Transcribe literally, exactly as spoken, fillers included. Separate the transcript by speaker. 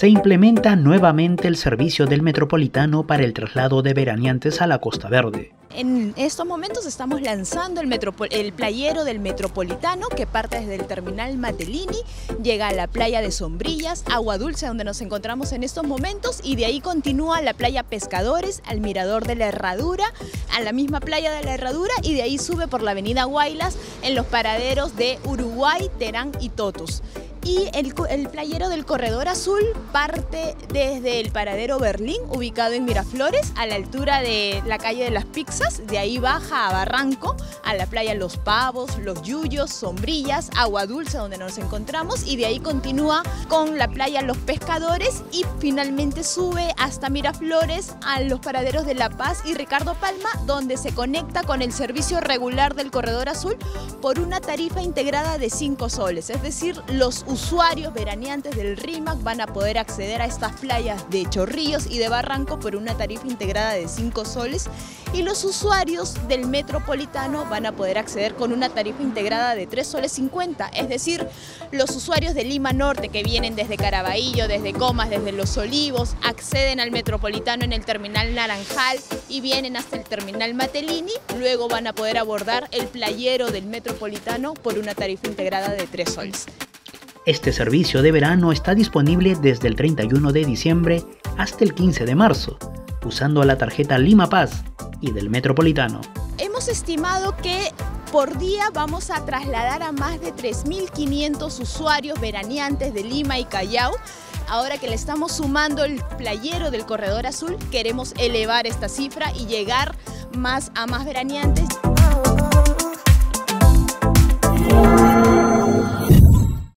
Speaker 1: Se implementa nuevamente el servicio del Metropolitano para el traslado de veraneantes a la Costa Verde.
Speaker 2: En estos momentos estamos lanzando el, el playero del Metropolitano que parte desde el terminal Matelini, llega a la playa de Sombrillas, Agua Dulce donde nos encontramos en estos momentos, y de ahí continúa a la playa Pescadores, al mirador de la Herradura, a la misma playa de la Herradura, y de ahí sube por la avenida Huaylas en los paraderos de Uruguay, Terán y Totus. Y el, el playero del Corredor Azul parte desde el paradero Berlín, ubicado en Miraflores, a la altura de la calle de las Pizzas. De ahí baja a Barranco, a la playa Los Pavos, Los Yuyos, Sombrillas, Agua Dulce, donde nos encontramos, y de ahí continúa con la playa Los Pescadores y finalmente sube hasta Miraflores, a los paraderos de La Paz y Ricardo Palma, donde se conecta con el servicio regular del Corredor Azul por una tarifa integrada de cinco soles, es decir, los usuarios veraneantes del RIMAC van a poder acceder a estas playas de Chorrillos y de Barranco por una tarifa integrada de cinco soles, y los usuarios del Metropolitano van a poder acceder con una tarifa integrada de tres soles cincuenta, es decir, los usuarios de Lima Norte que vienen desde Caraballo, desde Comas, desde Los Olivos, acceden al Metropolitano en el terminal Naranjal y vienen hasta el terminal Matelini, luego van a poder abordar el playero del Metropolitano por una tarifa integrada de tres soles.
Speaker 1: Este servicio de verano está disponible desde el treinta y uno de diciembre hasta el quince de marzo, usando la tarjeta Lima Paz y del Metropolitano.
Speaker 2: Hemos estimado que por día vamos a trasladar a más de tres mil quinientos usuarios veraneantes de Lima y Callao. Ahora que le estamos sumando el playero del Corredor Azul, queremos elevar esta cifra y llegar más a más veraneantes.